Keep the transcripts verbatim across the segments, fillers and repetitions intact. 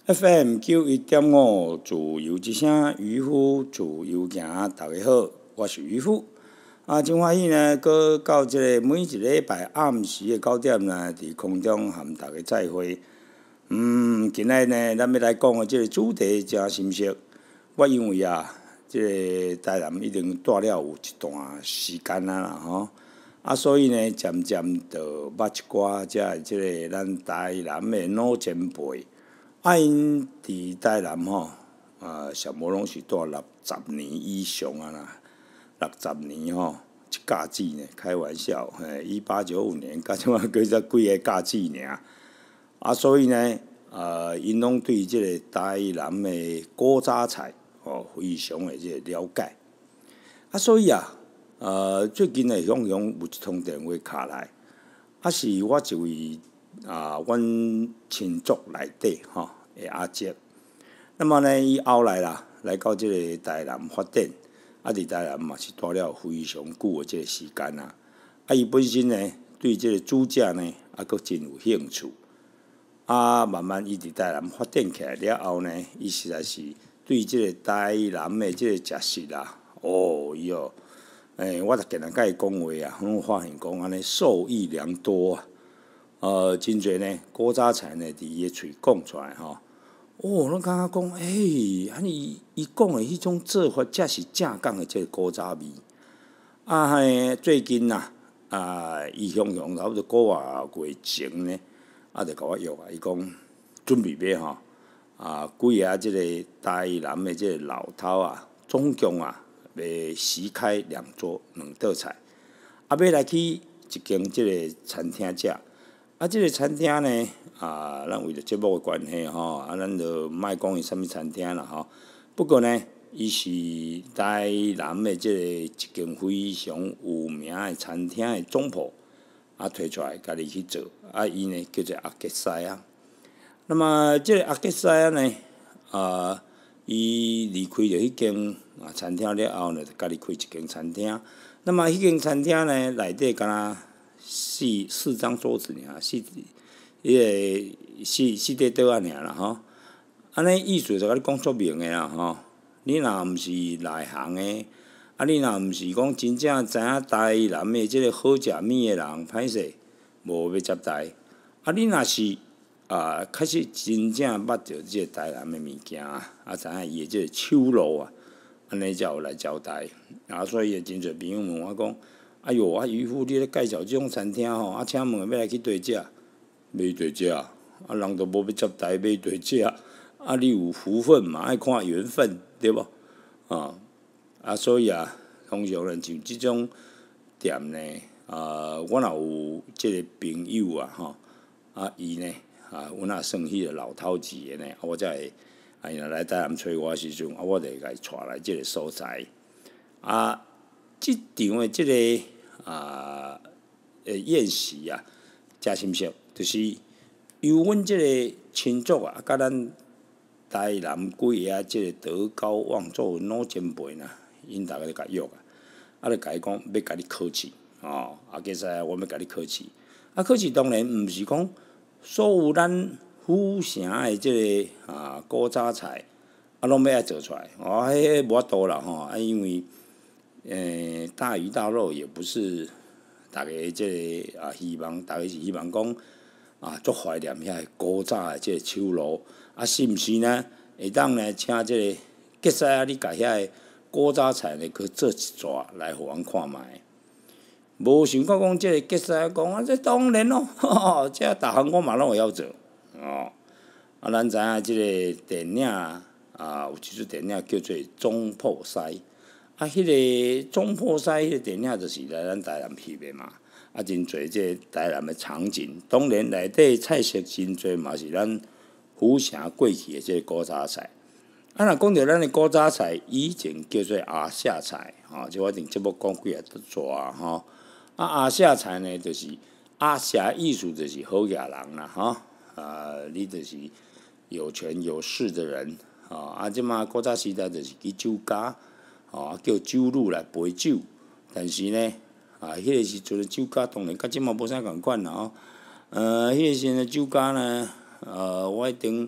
F M 九一点五，自由之声，渔夫自由行，大家好，我是渔夫。啊，真欢喜呢，搁到即个每一礼拜暗时的九点呢，伫空中和大家再会。嗯，今仔呢，咱要来讲的即个主题真深刻。我因为啊，即、这个台南已经住了有一段时间啊啦吼，啊，所以呢，渐渐就捌一寡即个即个咱台南的老前辈。啊，因伫台南吼，啊，上无拢是住六十年以上啊啦，六十年吼，一架子呢，开玩笑，嘿，一八九五年，到即摆过才几个架子尔，啊，所以呢，呃，因拢对即个台南的古早菜吼，非常的即个了解，啊，所以啊，呃，最近呢，雄雄有一通电话敲来，啊，是我一位。啊，阮亲族内底吼，的阿姐，那么呢，伊后来啦，来到即个台南发展，啊，伫台南嘛是住了非常久的即个时间啊。啊，伊本身呢，对即个煮食呢，啊，佫真有兴趣。啊，慢慢伊伫台南发展起来了后呢，伊实在是对即个台南的即个食食啊，哦哟，诶、欸，我逐个人甲伊讲话啊，拢发现讲安尼受益良多啊。呃，真侪呢，古早菜呢，伫伊诶喙讲出来吼，哦，咱感觉讲，诶，安尼伊讲诶迄种做法，才是正港诶即个古早味。啊，嘿，最近呐，啊，伊雄雄差不多个月月前呢，啊，就甲我约啊，伊讲准备要吼，啊，几个即个台南诶即个老头啊，总共啊，要席开两桌两道菜，啊，要来去一间即个餐厅食。啊，即、这个餐厅呢，啊，咱为着节目的关系吼，啊，咱就莫讲伊啥物餐厅啦吼。不过呢，伊是台南的即个一间非常有名的餐厅的总铺，啊，推出来家己去做。啊，伊呢叫做阿吉西啊。那么即个阿吉西啊呢，啊，伊离开着迄间啊餐厅了后呢，就家己开一间餐厅。那么迄间餐厅呢，内底敢若。四四张桌子尔，四迄个四四块桌啊尔啦吼，安尼意思就甲你讲足明诶啦吼。你若毋是内行诶，啊你若毋是讲真正知影台南诶即个好食物诶人，歹势无要接待。啊你若是啊开始真正捌着即个台南诶物件，啊知影伊诶即个手路啊，安尼才有来招待。啊所以真侪朋友问我讲。哎哟，啊渔夫，你咧介绍即种餐厅吼，啊，请问要来去佗食？要去佗食？啊，人都无要接待，要去佗食？啊，你有福分嘛，爱看缘分，对无？啊，啊，所以啊，通常呢，像即种店呢，啊，我若有即个朋友啊，吼，啊，伊呢，啊，阮若算迄个老头子的呢，我才会，啊，伊若来台南找我时阵，啊，我就会甲伊带来即个所在，啊，即场的即个。啊，诶，宴席啊，真深刻，就是由阮即个亲族啊，甲咱台南几个啊，即个德高望重的老前辈呐，因逐个甲约啊，啊，就甲伊讲要甲你考试，哦，啊，其实我要甲你考试，啊，考试当然毋是讲所有咱府城的即个啊古早菜，啊，拢要爱做出来，哦，迄无法度啦吼，啊，因为。诶，大鱼大肉也不是大家即个啊，希望大家是希望讲啊，足怀念遐古早的即个手路啊，是毋是呢？会当呢，请即个吉西啊，你甲遐古早菜呢，去做一撮来互阮看觅。无想到讲即个吉西啊，讲啊，这当然咯，吼，这逐项我嘛拢会晓做哦。啊，咱知影即个电影啊，有一出电影叫做《总铺师》。啊，迄个总铺师迄个电影就是来咱台南翕的嘛，啊，真侪即个台南的场景，当然内底菜色真侪嘛是咱府城过去的即个古早菜。啊，若讲到咱的古早菜，以前叫做阿夏菜，吼，即我顶节目讲几啊撮啊，吼。啊，阿夏菜呢，就是阿夏意思就是好野人啦，吼，啊，你就是有权有势的人，啊，啊，即马古早时代就是去酒家。哦，叫酒女来陪酒，但是呢，啊，迄、那个时阵的酒家当然甲即马无啥共款啦吼。呃，迄、那个时阵的酒家呢，呃，我一定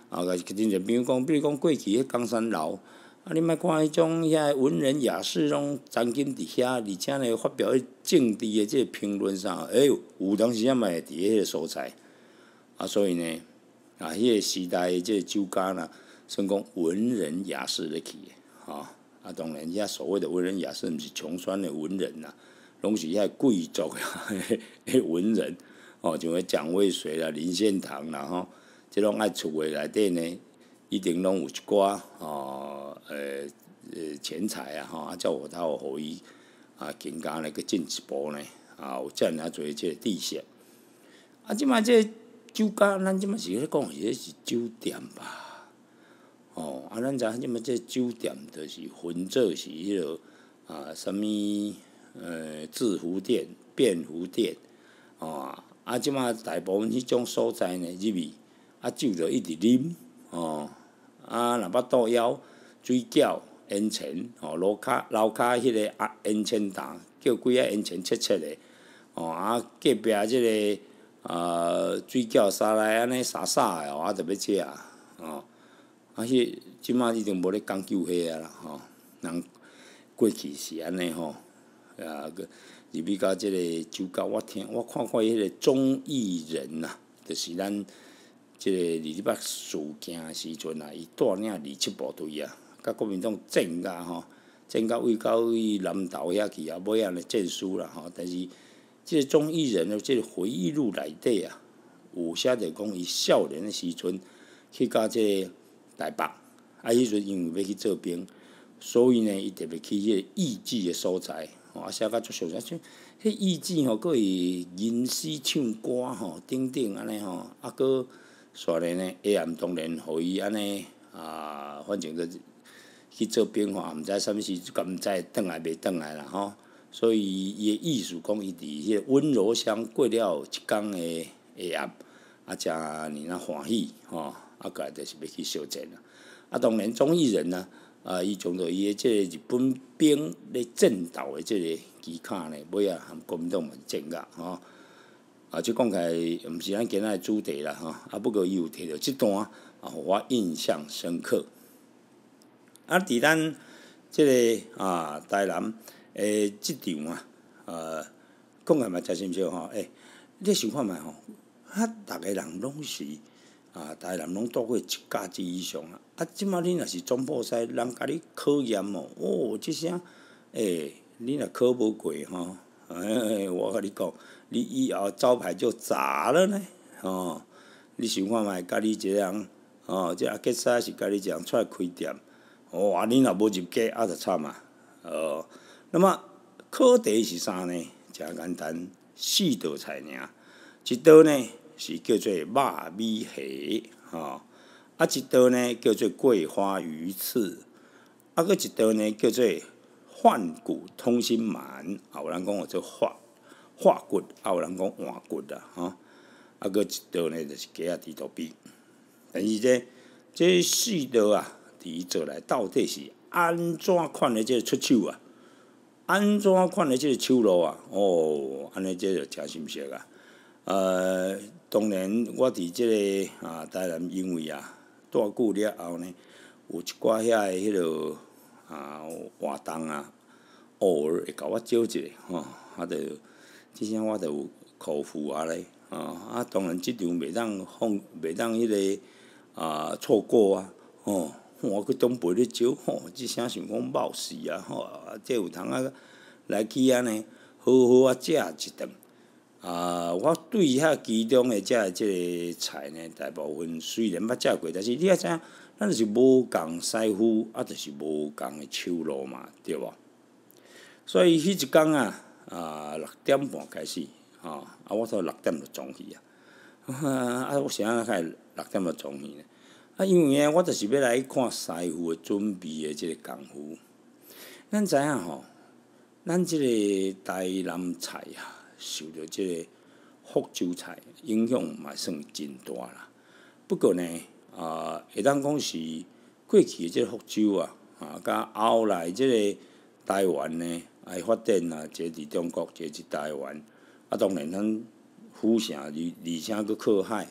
啊，甲真侪朋友讲，比如讲过去迄冈山楼，啊，你莫看迄种遐文人雅士拢曾经伫遐，而且呢发表迄政治的即个评论啥，哎呦，有当时啊嘛会伫迄个所在，啊，所以呢，啊，迄个时代的即个酒家呢，算讲文人雅士咧去的，吼、啊，当然遐所谓的文人雅士，毋是穷酸的文人啦，拢是遐贵族的文人，哦，像迄蒋渭水啦、林献堂啦，吼。即拢爱厝诶内底呢，一定拢有一寡吼，呃呃钱财啊，吼，啊，才有透互伊啊，更加呢去进一步呢，啊，有遮尔啊侪即个知识。啊，即摆即个酒家，咱即摆是咧讲是是酒店吧？哦，啊，咱知影即摆即个酒店就是分做是迄落啊，啥物呃制服店、便服店，哦，啊，即摆大部分迄种所在呢，入去。啊，酒就一直啉，哦，啊，若捌倒枵、水饺、烟钱，哦，楼骹楼骹迄个啊烟钱摊，叫几啊烟钱切切的，哦，啊，隔壁即、这个啊水饺沙来安尼沙沙的，哦，啊，特要食，哦，啊，迄即摆已经无咧讲究迄啊啦，吼，人过去是安尼吼，啊，入去到即个酒家，我听我看过迄个钟义人呐，就是咱。即个二二八事件时阵啊，伊带领二七部队啊，甲国民党战甲吼，战甲位到伊南投遐去啊，尾仔呢战输啦吼。但是即个钟义人的即个回忆录内底啊，有写着讲伊少年的时阵去到即个台北，啊，迄阵因为要去做兵，所以呢，伊特别去迄个艺妓的所在，吼，啊，写甲足详细。迄艺妓吼，佫会吟诗唱歌吼，等等安尼吼，啊，佫。煞咧呢，下暗当然，互伊安尼啊，反正就去做兵吼，毋知啥物时，敢毋知转来袂转来啦吼。所以伊诶意思讲，伊伫迄个温柔乡过了一工诶下暗，啊，诚尔啊欢喜吼，啊，个就是要去烧战啦。啊，当然钟义人呢，啊，伊从着伊诶即个日本兵咧战斗诶即个期卡呢，尾仔含国民党嘛战甲吼。啊，即讲起来，毋是咱今仔诶主题啦，吼。啊，不过伊有摕到即段，啊，互我印象深刻。啊，伫咱即个啊台南诶即场啊，呃，讲起来嘛真心少吼。诶、欸，你想看觅吼，啊，逐个人拢是啊，台南拢拄过一甲子以上啊。啊，即摆你若是总部师，人甲你考验哦，哦，即声诶，你若考无过吼。哎，我甲你讲，你以后招牌就砸了呢。哦，你想看觅，甲你一个人，哦，即阿吉赛是甲你一人出来开店，哦，啊，你若无入格，啊，就惨啊。哦，那么考题是啥呢？诚简单，四道菜尔。一道呢是叫做肉米虾，吼，啊，一道呢叫做桂花鱼翅，啊，佫一道呢叫做。换骨通心丸，啊，有人讲我做化化骨，啊，有人讲换骨啦，吼。啊，佫一道呢就是鸡仔猪肚皮。但是这这四道啊，伫做来到底是安怎款的这个出手啊？安怎款的这个手路啊？哦，安尼这就诚深色啊。呃，当然我伫这个啊台南，因为啊住久了后呢，有一寡遐的迄落。啊，活动啊，偶尔会甲我招一下吼，啊，着即声我着有口福啊咧，啊，当然即场袂当放，袂当迄个啊错过啊，吼，我去东北咧招，吼，即声想讲冒死啊，吼，即有通啊来去安尼好好啊食一顿。啊，我对遐其中诶遮即个菜呢，大部分虽然捌食过，但是你也知影。咱就是无共师傅，啊，就是无共诶手路嘛，对无？所以迄一工啊，啊六点半开始，吼，啊，我到六点就总去啊。啊，我啥啊开六点就总去呢？啊，因为啊，我就是要来看师傅诶准备诶即个功夫。咱知影吼，咱即个台南菜啊，受到即个福州菜影响嘛，算真大啦。不过呢。啊，会当讲是过去诶即个福州啊，啊，甲后来即个台湾呢，爱发展啊，一个伫中国，一个伫台湾。啊，当然咱府城离离城佫靠海，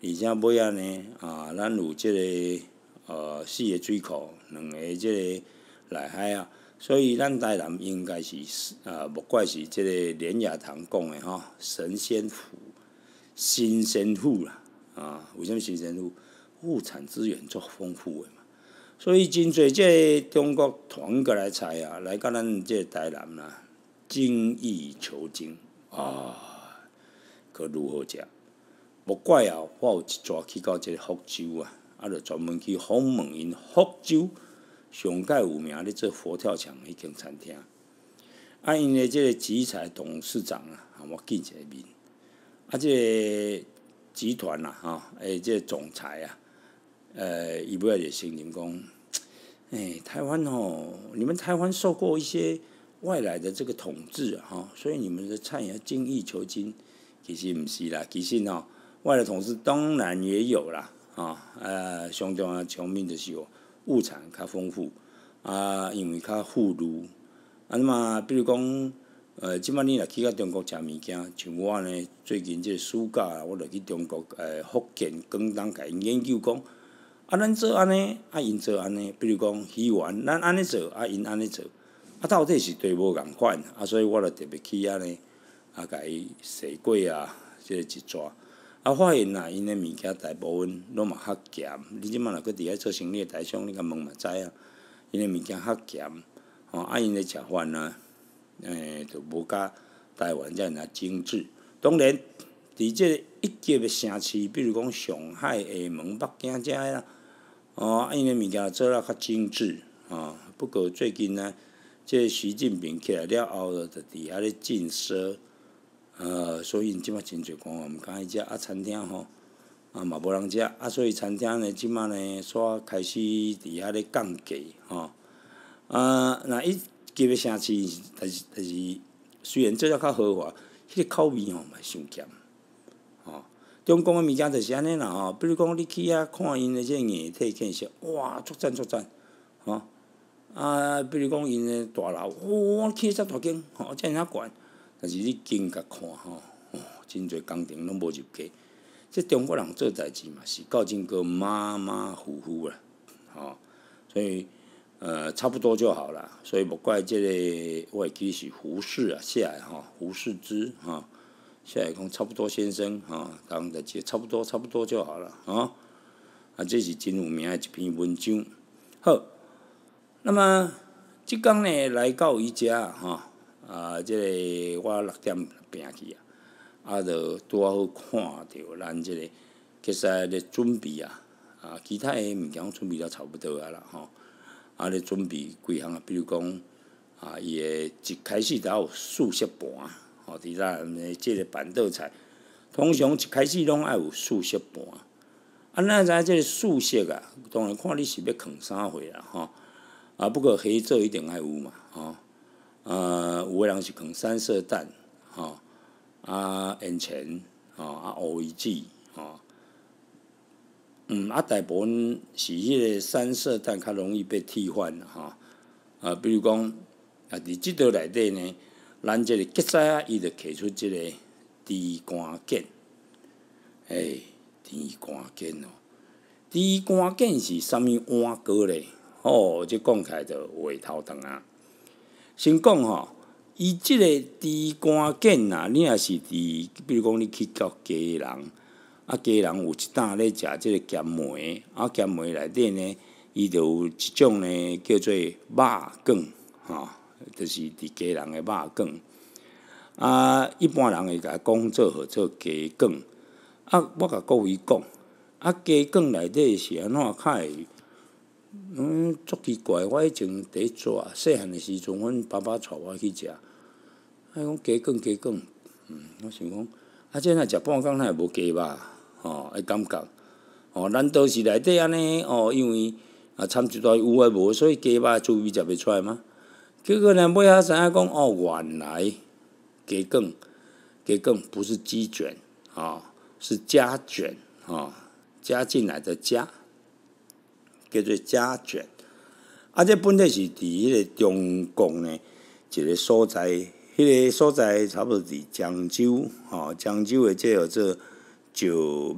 而且尾仔呢，啊，咱有即、个呃四个水库，两个即个内海啊，所以咱台南应该是啊，莫怪是即个连雅堂讲的吼，神仙府、新鲜府啦，啊，为什么新鲜府？物产资源足丰富的嘛，所以真侪即个中国团过来菜啊，来到咱即个台南啦，精益求精啊，可如何食？莫怪啊，我有一撮去到即个福州啊，啊，就专门去访问因福州上界有名咧做佛跳墙迄间餐厅。啊，因诶即个集财董事长啊，和我见一个面。啊，即个集团啊，吼，诶，即个总裁啊，呃，伊尾仔就承认讲，诶，台湾吼，你们台湾受过一些外来的这个统治啊，吼，所以你们的菜要精益求精。其实毋是啦，其实吼。外来统治当然也有啦，啊，呃，上重要方面就是物产较丰富，啊，因为较富裕，啊，那么比如讲，呃，即摆你若去到中国食物件，像我呢，最近即个暑假，我著去中国呃福建广东甲因研究讲，啊，咱做安尼，啊，因做安尼，比如讲鱼丸，咱安尼做，啊，因安尼做，啊，到底是对无共款，啊，所以我著特别去遐呢，啊，甲伊试过啊，即个一撮。啊，发现啦，因诶物件大部分拢嘛较咸。你即摆若搁伫遐做生意诶台商，你甲问嘛知影，因诶物件较咸，吼啊，因诶食法呢，诶，就无甲台湾遮尔精致。当然，伫即个一级诶城市，比如讲上海、厦门、北京遮个啦，哦，啊，因诶物件做了较精致，吼。不过最近呢，即个习近平起来了后，就伫遐咧禁奢。呃，所以因即摆真侪官员毋敢去食，啊，餐厅吼，啊嘛无人食，啊，所以餐厅呢，即摆呢，煞开始伫遐咧降价，吼，啊，若一级诶城市，但是但是，虽然做了较豪华，迄个口味吼嘛伤咸，吼，中国诶物件就是安尼啦，吼，比如讲你去遐看因诶即个硬体建设，哇，足赞足赞，吼，啊，比如讲因诶大楼，哇，起遮大间，吼，遮尔啊悬。但是你近甲看吼，哦，真侪工程拢无入价。即中国人做代志嘛，是到真个马马虎虎啦，吼，所以呃差不多就好啦。所以莫怪即个我会记是胡适啊写诶吼，胡适之吼，写诶讲差不多先生吼，讲代志差不多差不多就好了吼。啊，这是真有名诶一篇文章。好，那么即工呢来到伊遮吼。啊，即、这个我六点拼去啊，啊，就拄好看着咱即个决赛咧准备啊，啊，其他诶物件准备了差不多啊啦吼，啊咧准备几项啊，比如讲啊，伊诶一开始就有素食盘，吼，伫咱诶即个板豆菜，通常一开始拢爱有素食盘，啊，咱知影即个素食啊，当然看你是要藏啥货啦吼，啊，不过黑色一定爱有嘛，吼。呃，有个人是放三色蛋，吼，啊烟钱，吼，啊乌鱼子，吼，嗯，啊大部分是迄个三色蛋较容易被替换啦，吼，啊，比如讲，啊，伫即道内底呢，咱即个芥菜啊，伊就摕出即个猪肝腱，诶，猪肝腱哦，猪肝腱是啥物碗糕咧？哦，即讲起来就话头长啊。先讲吼，伊即个猪肝腱啊，你若是伫，比如讲你去到家人，啊家人有一担咧食即个咸糜，啊咸糜内底呢，伊就有一种呢叫做肉卷，吼，就是伫家人诶肉卷。啊，一般人会甲讲做号做鸡卷，啊，我甲各位讲，啊鸡卷内底是安怎较会？嗯，足奇怪！我以前伫咧做细汉诶时阵，阮爸爸带我去食，啊讲鸡卷鸡卷，嗯，我想讲，啊，这若食半工，哪会无鸡肉？吼，诶感觉，吼，难道是内底安尼？哦，因为啊掺一段有诶无，所以鸡肉滋味食袂出来吗？结果呢，尾仔知影讲，哦，原来鸡卷鸡卷不是鸡卷，哦，是家卷，哦，加进来的加。叫做家卷，啊，这本来是伫迄个中国呢一个所在，迄个所在差不多伫漳州，吼，漳州诶即叫做石马，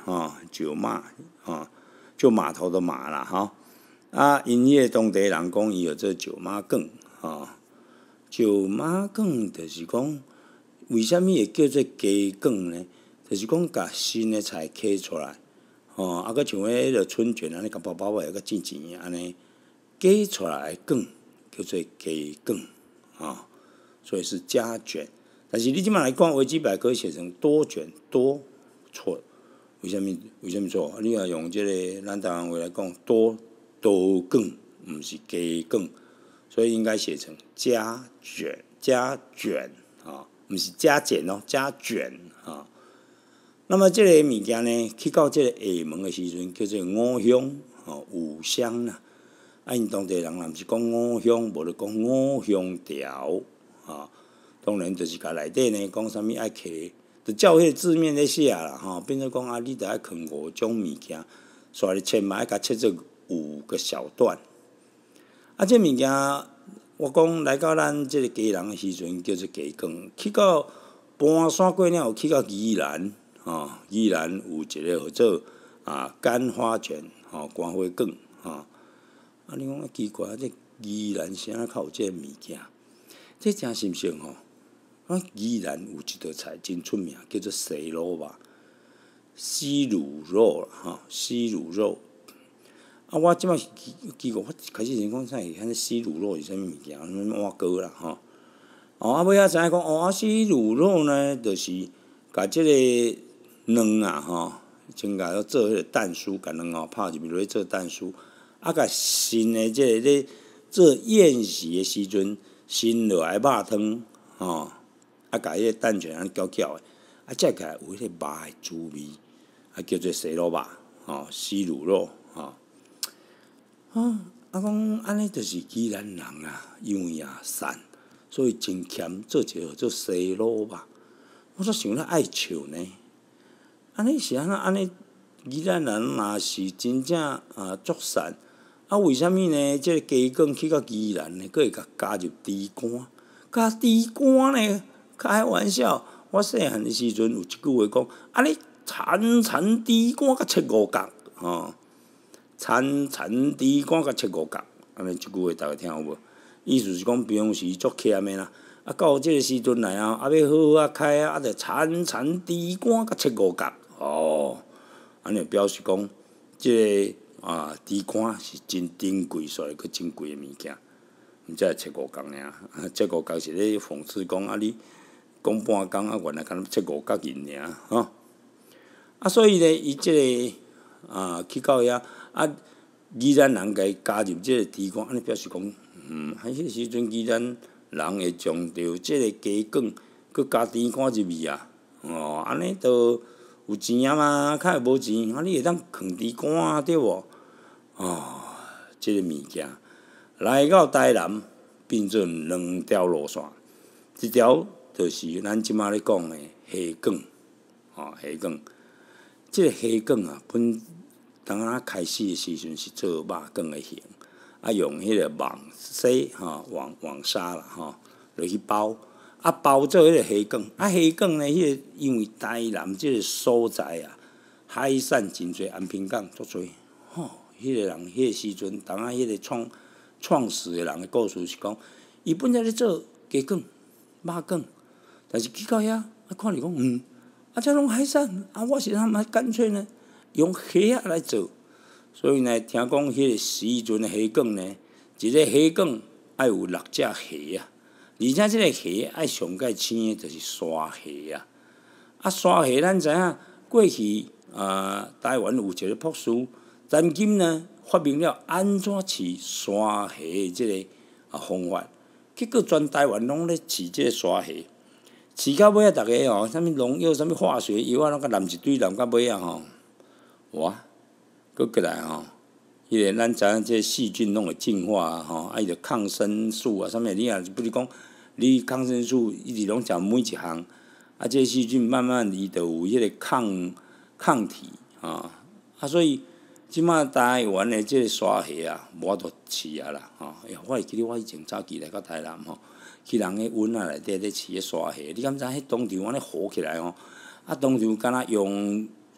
吼，石马，吼，就码头的码啦，吼。啊，因迄个当地人讲，伊有做石马梗，吼，石马梗就是讲，为虾米会叫做鸡梗呢？就是讲，甲新的菜揢出来，吼，啊，佮像迄个春卷安尼，甲包包诶，佮煎煎安尼，揢出来梗叫做鸡梗，吼，所以是加卷。但是你即摆来看维基百科写成多卷多，错，为虾米？为虾米错？你若用即个咱台湾话来讲，多多梗，毋是鸡梗，所以应该写成加卷加卷啊，毋是加减哦，加卷啊。那么即个物件呢，去到即个下门的时阵，叫做五香吼，五香啦。啊，因当地人若毋是讲五香，无就讲五香条啊。当然，就是甲内底呢讲啥物爱揢，就照迄个字面咧写啦吼。变做讲啊，你着爱藏五种物件，所以千万爱甲切做五个小段。啊，这物件我讲来到咱即个家人的时阵，叫做鸡羹。去到搬山过了，去到宜兰。吼，宜兰有一个叫做啊干花卷，吼干花卷，吼啊你讲啊奇怪，这宜兰啥啊较有这物件？这真新鲜吼！啊，宜兰有一道菜真出名，叫做西卤肉，西卤肉吼，西卤肉。啊，我即摆奇怪，我开始想讲啥是迄西卤肉是啥物物件？什么碗糕啦吼。哦，啊尾仔知影讲，哦啊西卤肉呢，就是甲即个。卵啊吼，先甲要做迄个蛋酥，甲卵哦拍入去落去做蛋酥，啊甲新诶即个咧做宴席诶时阵，新落来肉汤吼，啊甲迄个蛋卷安搅搅诶，啊再起来有迄个肉诶滋味，啊叫做西卤肉吼，西卤肉吼。啊，啊讲安尼就是宜兰人啊，因为啊散，所以真欠做一个做西卤肉，我煞想咧爱笑呢。安尼是安怎？安尼宜兰人若是真正啊足善，啊为虾米呢？即、这个鸡羹去到宜兰呢，佫会甲加入猪肝，加猪肝呢？开玩笑！我细汉的时阵有一句话讲：安尼铲铲猪肝甲切五角，吼！铲铲猪肝甲切五角，安尼即句话大家听有无？意思是讲平时足欠的啦。啊，到即个时阵来啊，啊要好好啊开啊，啊着铲铲猪肝甲切五角。哦，安尼表示讲，即个啊，猪肝是真珍贵，所以佫珍贵诶物件，毋则会切五角尔。啊，切五角是咧讽刺讲啊，你讲半工啊，原来敢若切五角银尔，吼。啊，所以咧，伊即个啊，去到遐啊，宜兰人甲伊加入即个猪肝，安尼表示讲，嗯，迄个时阵宜兰人会将着即个鸡羹，佫加猪肝入去啊，哦，安尼都。有钱啊嘛，较会无钱，啊你会当藏猪肝啊，对无？哦，即、这个物件来到台南变做两条路线，一条就是咱即马咧讲的虾卷，哦虾卷，即、这个虾卷啊，本当啊开始的时阵是做肉卷的形，啊用迄个网丝吼网网纱啦吼落去包。啊，包做迄个虾卷，啊，虾卷呢，迄个因为台南即个所在啊，海产真侪，安平港足侪，吼，迄、那个人，迄、那个时阵，当啊，迄个创创始的人的故事是讲，伊本来咧做鸡卷、肉卷，但是去到遐，啊，看着讲，嗯，啊，这拢海产，啊，我是他妈干脆呢，用虾啊来做，所以呢，听讲迄个时阵的虾卷呢，一个虾卷爱有六只虾啊。而且即个虾爱上界青的，就是沙虾啊！啊，沙虾咱知影过去啊、呃，台湾有一个博士，曾经呢发明了安怎饲沙虾的即个啊方法，结果全台湾拢咧饲即个沙虾，饲到尾啊，逐个吼，啥物农药、啥物化学药啊，拢甲淋一堆，淋到尾啊吼，哇！佫过来吼。迄个咱知影，即个细菌拢会进化啊，吼，啊，伊着抗生素啊，啥物你若不是讲，你抗生素一直拢食每一项，啊，即个细菌慢慢伊着有迄个抗抗体啊，啊，所以即马台湾的即个沙蟹啊，无法度饲啊啦，吼，哎呀，我会记得我以前早期来到台南吼，去人个湾仔内底咧饲个沙蟹，你敢知迄当场安尼浮起来吼，啊，当场敢若用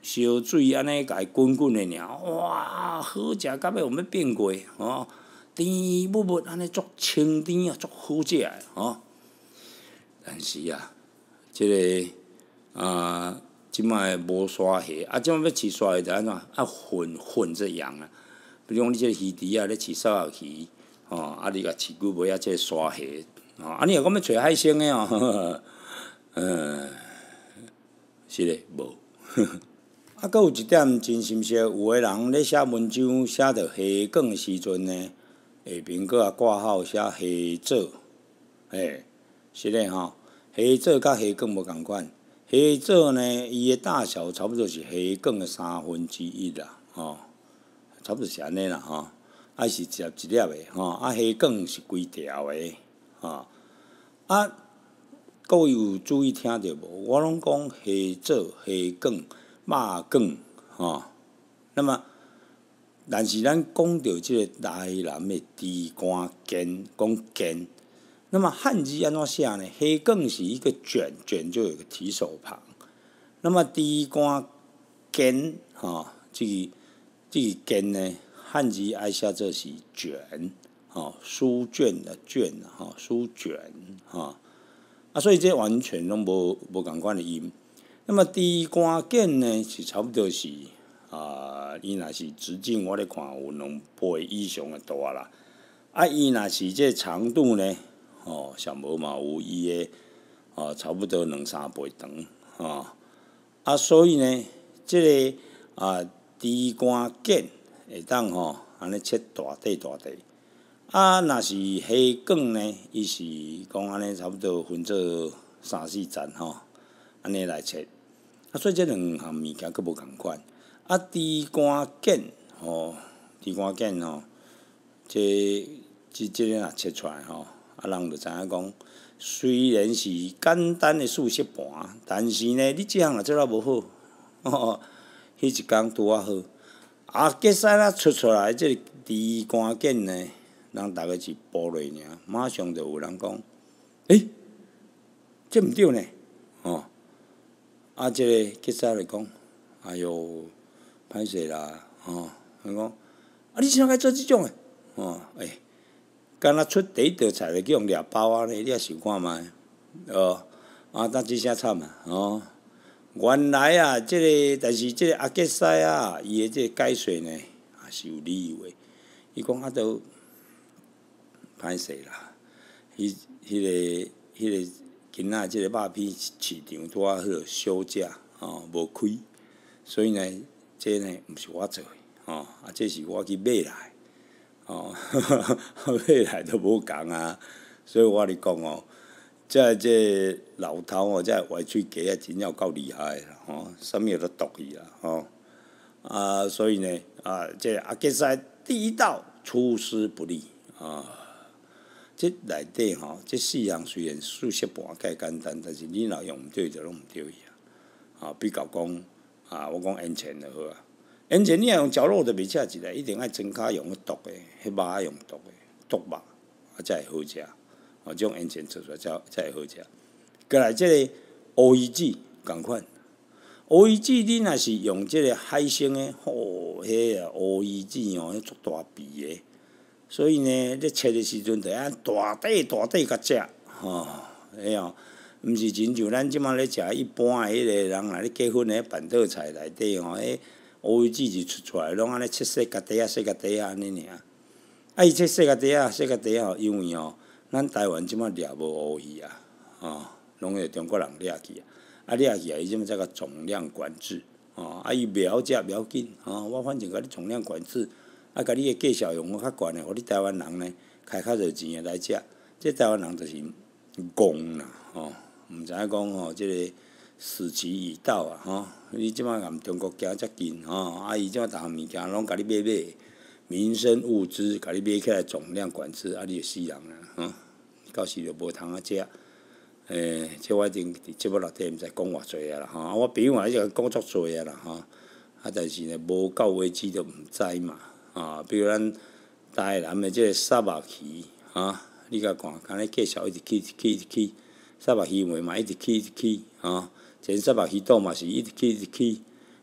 烧水安尼甲伊滚滚的尔，哇，好食到尾，有要变过吼，甜蜜蜜安尼足清甜啊，足好食的吼。但是啊，即、这个啊，即摆无刷虾，啊，即摆要饲刷虾就安怎？啊，混混着养啊。比如讲，你即个鱼池啊，咧饲扫鱼，吼，啊，你甲饲几尾啊，即个刷虾，吼，啊，你若讲要找海鲜的哦，嗯，是嘞，无。啊，阁有一点真心实，有个人咧写文章写着虾梗的时阵呢，下面阁啊挂号写虾做，嘿，是嘞吼，虾做甲虾梗无共款，虾做呢，伊的大小差不多是虾梗的三分之一啦，吼，差不多是安尼啦，吼，啊是一粒一粒的，吼，啊虾梗是规条的，吼，啊，各位有注意听着无？我拢讲虾做、虾梗。肉梗，吼，那么，但是咱讲到即个台南的猪肝腱，讲腱，那么汉字安怎写呢？虾梗是一个卷，卷就有个提手旁，那么猪肝腱，吼，即个即个腱呢，汉字爱写做是卷，吼，书卷的卷，吼，书卷，吼，啊，所以这完全拢无无共款的音。那么猪肝腱呢，是差不多是啊，伊若是直径，我咧看有两倍以上的大啦。啊，伊若是这长度呢，哦，上无嘛有伊的哦，差不多两三倍长，哦。啊，所以呢，这个啊猪肝腱会当吼安尼切大块大块。啊，若是虾梗呢，伊是讲安尼差不多分做三四层吼，安尼来切。啊，所以这两项物件佫无共款。啊，猪肝腱吼，猪肝腱吼，这即即个若切出来吼，啊，人就知影讲，虽然是简单的素食盘，但是呢，你即项若做啊无好，吼，迄一工拄啊好。啊，结使啦出出来即个猪肝腱呢，人逐个是剥落尔，马上就有人讲，诶，这毋对呢，吼。啊，即个结使来讲，哎哟，歹势啦，吼，伊讲，啊，你怎解做即种诶？吼，诶，敢若出第一道菜就叫人掠包啊呢？你也想看觅？哦，啊，呾即声惨啊，吼，原来啊，即个，但是即个阿结使啊，伊诶即个解说呢，也是有理由诶。伊讲啊，都歹势啦，迄、迄个、迄个。今仔即个肉片市场拄啊，迄个小价吼无开，所以呢，这呢毋是我做诶吼，啊，这是我去买来，吼，买来都无共啊，所以我咧讲哦，即这老头哦，这歪喙鸡啊，真正有够厉害啦吼，啥物都毒去啦吼，啊，所以呢，啊，这阿吉赛第一道出师不利啊。即内底吼，即四项虽然素食盘介简单，但是你若用毋对，就拢毋对去啊。啊，比较讲啊，我讲烟钱就好啊。烟钱你若用绞肉就袂食一个，一定爱真卡用个毒诶，迄肉爱用毒诶，毒肉啊才会好食。哦，种烟钱做出来才才会好食。过来即个乌鱼子共款，乌鱼子你若是用即个海鲜诶，吼，迄个乌鱼子哦，迄足大鼻诶。所以呢，咧切的时阵，着按大块大块甲食，吼，哎哦，毋是亲像咱即马咧食一般诶迄个人若咧结婚诶板桌菜内底吼，迄乌鱼子是出出来，拢安尼切细甲块啊，细甲块啊安尼尔。啊，伊切细甲块啊，细甲块啊，因为吼，咱台湾即马掠无乌鱼啊，吼，拢是中国人掠去啊，啊掠去啊，伊即马才甲总量管制，吼，啊伊袂晓食袂要紧，吼，我反正甲你总量管制。啊，甲你诶计数用较悬诶，互你台湾人呢开较侪钱诶来食。即台湾人就是戆啦，吼，毋知影讲吼，即个时期已到啊，吼，你即摆含中国行遮近，吼，啊伊即摆逐项物件拢甲你买买，民生物资甲你买起来总量管制，啊你就死人啦，吼，到时就无通啊食。诶，即我一定伫节目内底毋知讲偌济啊啦，吼，啊我朋友也是讲足济啊啦，吼，啊但是呢无够危机就毋知嘛。啊，比如咱台南的即个沙肉鱼，啊，你甲看，敢若介绍一直起、一直起、一直起，沙肉鱼卖嘛一直起、一直起，啊，前沙肉鱼肚嘛是一直起、一直起，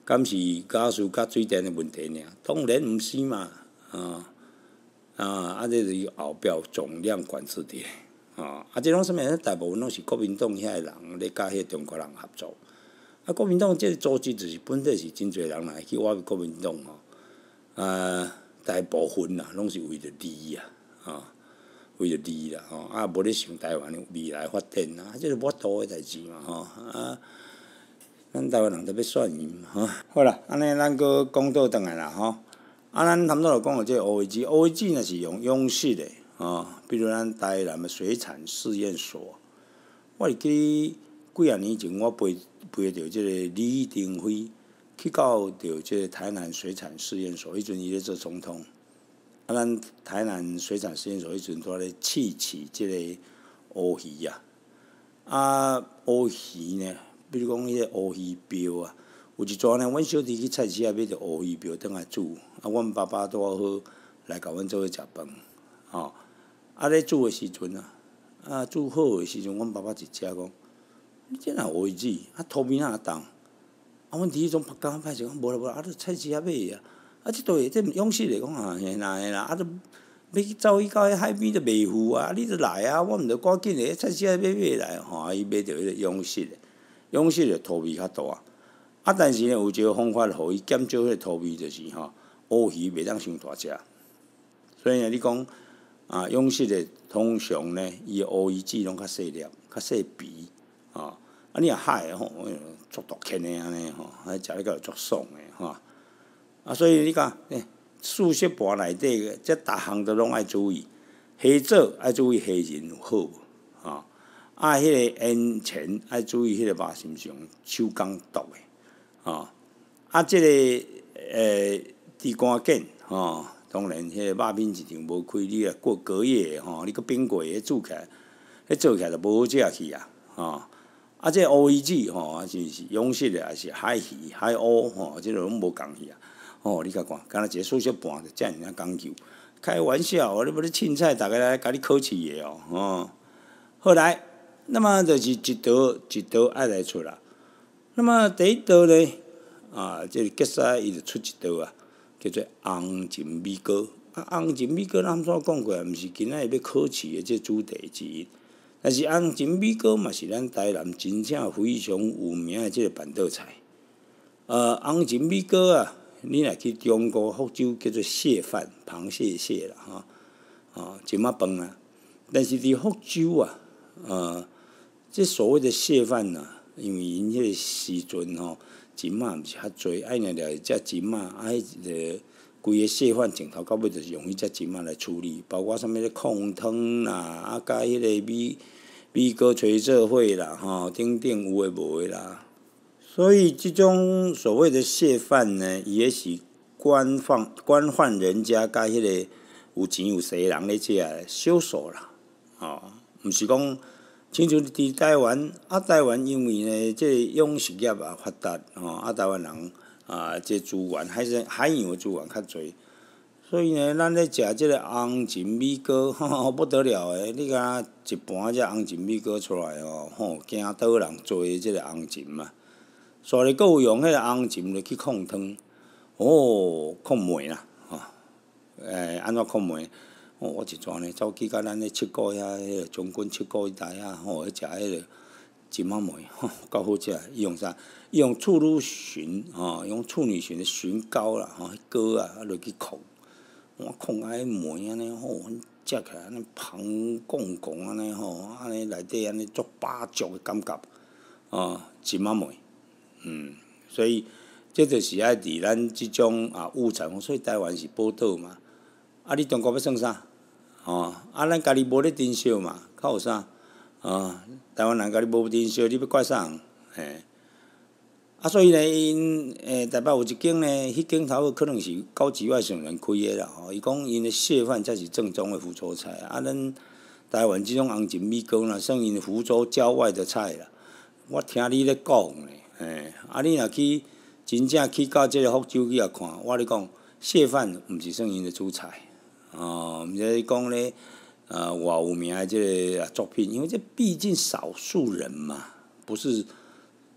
敢是假使甲水电的问题尔？当然毋是嘛，啊啊啊！这是后壁总量管制伫，啊啊！这拢啥物？大部分拢是国民党遐个人咧甲迄中国人合作。啊，国民党即个组织就是本体是真侪人来去挖国民党吼，啊，大部分啦拢是为着利益啊，啊，为着利益啦吼，啊，无咧想台湾未来发展啊，即个无度诶代志嘛吼，啊，咱台湾人特别选伊嘛吼。好啦，安尼咱搁讲倒转来啦吼，啊，咱头拄著讲到即个乌鱼子，乌鱼子若是用永续诶，吼，比如咱台南诶水产试验所，我会记几啊年前我陪陪着即个李登辉去到着即个台南水产试验所，迄阵伊咧做总统。啊，咱台南水产试验所迄阵伫咧试饲即个乌鱼啊，啊乌鱼呢，比如讲迄个乌鱼标啊，有一阵呢，阮小弟去菜市仔买着乌鱼标倒来煮，啊，阮爸爸拄好来甲阮做伙食饭，吼，啊咧煮诶时阵啊，啊煮好诶时阵，阮爸爸一食讲。你这若乌鱼子，啊土边哪重？啊，阮伫迄种拍工歹势讲，无啦无啦，啊，都菜市仔买啊，啊，即对这勇士嚟讲啊，嘿啦嘿啦，啊，都要去走去到迄海边都袂赴啊，你都来啊，我毋着赶紧诶，菜市仔买买来，吼，啊，伊买着迄个勇士诶，勇士诶土味较大，啊，但是呢，有一个方法，互伊减少迄个土味，就是吼，乌鱼袂当伤大只，所以呢，你讲啊，勇士诶通常呢，伊诶乌鱼子拢较细粒，较细皮。啊！啊，你若海吼，足大颗诶安尼吼，啊，食咧个足爽诶吼。啊，所以你讲，诶，素食盘内底，即逐项都拢爱注意。虾做爱注意虾仁有好无？啊，啊，迄个烟钱爱注意迄个肉是毋是用手工剁诶？啊，啊，即个诶，猪肝腱吼，当然迄个肉面一定无开，你若过隔夜吼，你搁冰过迄煮起来，迄做起来就无好食去啊，吼。啊，这乌鱼子吼，是是养殖的，还是海鱼、海乌吼，即个拢无共去啊。吼，你甲看，敢若一个素食盘就遮尔啊讲究，开玩笑，你要咧凊彩，逐个来甲你考试的哦，吼。后来，那么就是一道一道爱来出啦。那么第一道呢，啊，这个决赛伊就出一道啊，叫做红鲟米糕。啊，红鲟米糕咱毋怎讲过，毋是今仔日要考试的这主题之一。但是红鲟米糕嘛是咱台南真正非常有名的即个板豆菜。呃，红鲟米糕啊，你若去中国福州叫做蟹饭，螃蟹蟹啦，吼，哦，真仔饭啊。但是伫福州啊，呃，即所谓的蟹饭呐，因为因迄个时阵吼，钱仔毋是较济，爱尔了只钱仔，啊，迄个规个蟹饭从头到尾就是用迄只钱仔来处理，包括啥物咧控汤啦，啊，甲迄个米米糕炊做伙啦，吼，等等有诶无诶啦。所以即种所谓的蟹饭呢，伊迄是官放官宦人家甲迄个有钱有势人咧食诶少数啦，吼，毋是讲。亲像伫台湾，啊，台湾因为呢，即个养殖业啊发达，吼，啊，台湾人啊，即资源海生海洋诶资源较侪，所以呢，咱咧食即个红鲟米糕，吼不得了诶！你敢一盘只红鲟米糕出来哦，吼，惊倒人做诶即个红鲟嘛，煞咧，阁有用迄个红鲟来去控汤，哦，控糜啦，吼，诶，安怎控糜？哦，我一转呢走去甲咱咧七股遐，迄个将军七股迄带啊，吼，去食迄个金仔糜，吼，够好食。伊用啥？伊用处女荨，吼，用处女荨的荨膏啦，吼，膏啊，啊落去控，我控啊，迄糜安尼吼，食起来安尼香滚滚安尼吼，安尼内底安尼足饱足的感觉，哦，金仔糜，嗯，所以这就是爱伫咱即种啊物产，所以台湾是宝岛嘛。啊，你中国要算啥？哦，啊，咱家己无咧珍惜嘛，较有啥？哦，台湾人家己无珍惜，你要怪啥人？嘿，啊，所以呢，因诶台北有一间呢，迄间头可能是高级外省人开诶啦。吼，伊讲因诶蟹饭才是正宗诶福州菜，啊，咱台湾即种红鲟米糕啦，算因福州郊外的菜啦。我听你咧讲咧，嘿，啊，你若去真正去到即个福州去啊看，我咧讲蟹饭毋是算因诶主菜。哦，毋是讲咧，呃，偌有名的即个作品，因为这毕竟少数人嘛，不是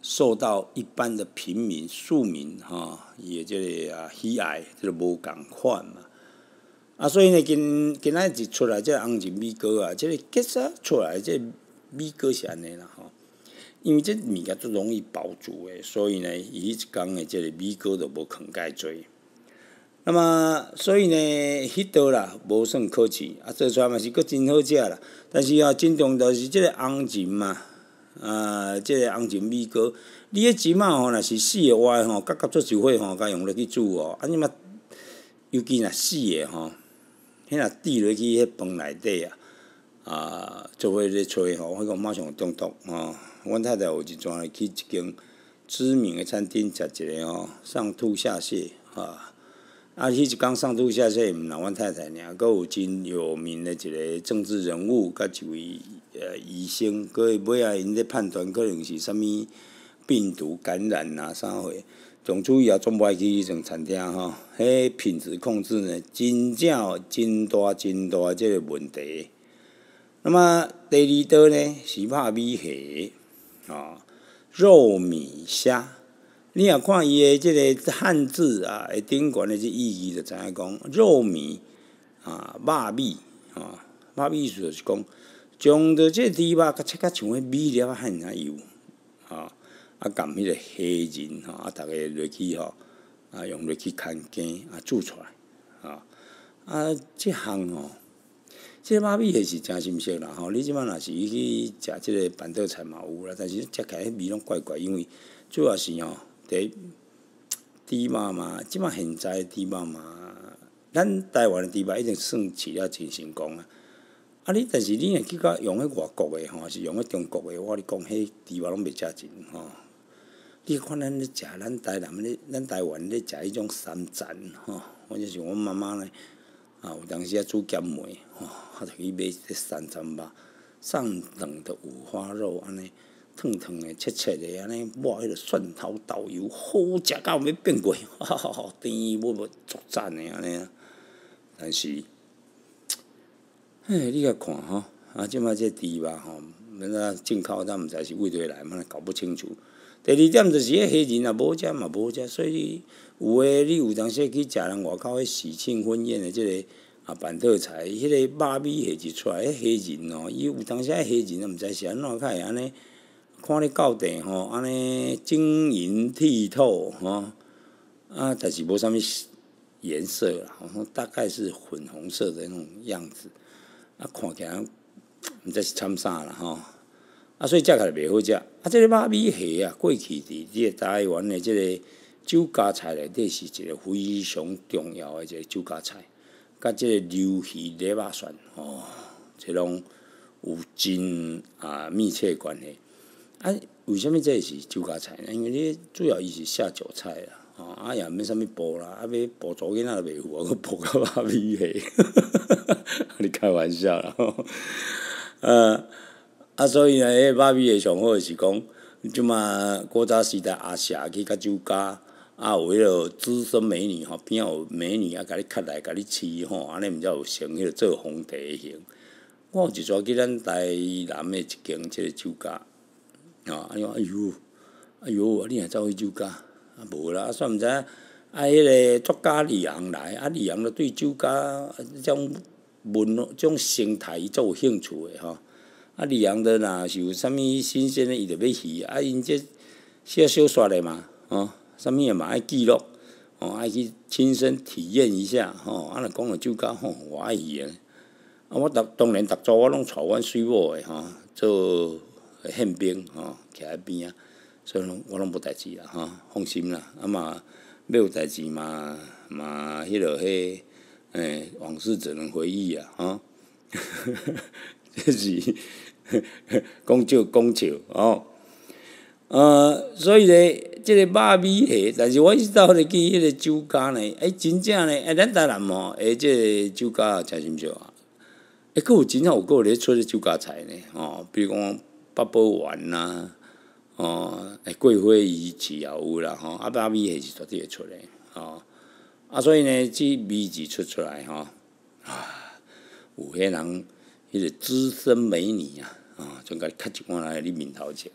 受到一般的平民庶民吼，伊诶即个啊喜爱，即个无共款嘛。啊，所以呢，今今仔日出来即个红仁米糕啊，即个结果出来即个米糕是安尼啦吼。因为这物件最容易包住诶，所以呢，伊一工诶即个米糕就无囥介多。那么，所以呢，迄道啦无算可惜，啊，做出来嘛是阁真好食啦。但是啊，真重要是即个红仁嘛，啊，即个红仁米糕，你迄仁仔吼，若是死诶活诶吼，甲甲做一伙吼，甲用落去煮哦，啊，你嘛，尤其若死诶吼，迄若滴落去迄饭内底啊，啊，做伙咧吹吼，迄个马上中毒吼。阮太太有一阵去一间知名诶餐厅食一个吼，上吐下泻啊。啊，迄一工上吐下泻，毋若阮太太尔，阁有真有名诶一个政治人物，甲一位呃医生，佮尾仔因咧判断可能是啥物病毒感染啊啥货，从此以后总无爱去迄种餐厅吼，迄品质控制呢，真正真大真大即个问题。那么第二道呢是肉米虾，哦，肉米虾。你若看伊诶即个汉字啊，诶顶悬诶即意义，就知影讲肉米啊，肉米啊，肉米意思就是讲，将着即个猪肉甲切甲像迄米粒仔遐尔油，啊，啊含迄个虾仁吼，啊，逐个落去吼，啊用落去牵羹啊煮出来，啊，啊即项吼，即个肉米虾是真新鲜啦吼，你即摆若是去食即个板豆菜嘛有啦，但是食起来迄味拢怪怪，因为主要是吼。第猪肉嘛，即摆现在猪肉嘛，咱台湾的猪肉已经算饲了真成功啊。啊，你但是你若去甲用迄外国的吼，是用迄中国的，我甲你讲，迄猪肉拢袂食真吼。你看咱咧食，咱台南咧，咱台湾咧食迄种三层吼，或者是阮妈妈咧，啊，有当时啊煮咸糜吼，啊，就去买这三层肉，上等的五花肉安尼。烫烫的、切切的，安尼抹迄个蒜头、豆油，好食到要变过，哈哈哈！甜要要足赞的安尼啊。但是，嘿，你甲看吼，啊，即摆这猪肉吼，咱啊进口，咱毋知是为佗来，咱搞不清楚。第二点就是迄虾仁也无食嘛无食，所以有诶，你有当时去食人外口迄喜庆婚宴的即个啊板豆菜，迄个肉米下一出来，迄虾仁哦，伊有当时迄虾仁啊，毋知是安怎较会安尼。看你到地吼，安尼晶莹剔透吼，啊，但是无啥物颜色啦，大概是粉红色的那种样子，啊，看起来毋知是掺啥啦吼，啊，所以食起来袂好食。啊，即个肉米虾啊，过去伫即个台湾的即个酒家菜内底是一个非常重要的一个酒家菜，甲即个鲈鱼粒仔蒜吼，即拢有真啊密切关系。啊，为什么这是酒家菜呢？因为你主要伊是下酒菜啦，吼，啊也免啥物煲啦，啊要煲煮囡仔就袂赴啊，佮煲到肉米虾，你开玩笑啦，吼，呃，啊所以呢，迄肉米虾上好是讲，即马古早时代阿霞去甲酒家，啊有迄个资深美女吼，边仔有美女啊，甲你吸来甲你饲吼，安尼毋才有成迄个做皇帝诶型。我有一撮去咱台南诶一间即个酒家。啊！哎呦，哎呦，哎呦！你若走去酒家，啊无啦，啊煞毋知影，啊迄个作家李昂来，啊李昂就对酒家即种文即种生态伊足有兴趣诶吼。啊李昂的若是有啥物新鲜诶，伊就要去，啊因这写小说诶嘛，吼，啥物也嘛爱记录，吼爱去亲身体验一下，吼。啊若讲到酒家，吼，我爱去诶。啊我逐当然逐组我拢带阮水某诶吼做。宪兵吼，徛喺边啊，所以我拢无代志啦吼，放心啦。啊嘛，要有代志嘛嘛，迄落迄，诶，往事只能回忆啊，吼。这是讲笑讲笑哦。呃，所以咧，即个肉米虾，但是我一直到咧去迄个酒家呢，诶，真正呢，诶，咱台南吼，诶，即个酒家诚心少啊。诶，佫有真正有佫有咧出酒家菜呢，吼，比如讲。八宝丸呐，哦，诶，桂花鱼翅也有啦，吼，啊，肉米虾是绝对会出诶，吼，啊，所以呢，即米字出出来吼，啊，有迄人迄个资深美女啊，啊，就甲你吸一碗来你面头前，